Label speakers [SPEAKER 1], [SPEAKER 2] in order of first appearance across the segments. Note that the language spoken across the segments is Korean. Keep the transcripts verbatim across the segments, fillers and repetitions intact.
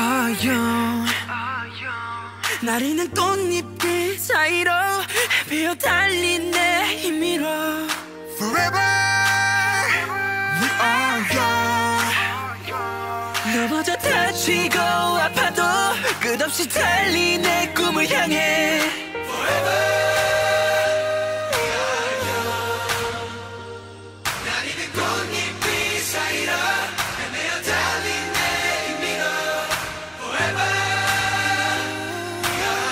[SPEAKER 1] young. 나리는 꽃잎들 사이로 베어 달린 내 힘으로
[SPEAKER 2] Forever we are young.
[SPEAKER 1] 넘어져 다치고 아파도 끝없이 달리 내 꿈을 향해 Forever we are young. 나리는 꽃잎들 사이로 베어 달린 내 힘으로 Forever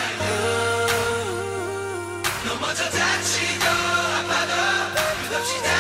[SPEAKER 1] 넘어져 다치고 아파도 끝없이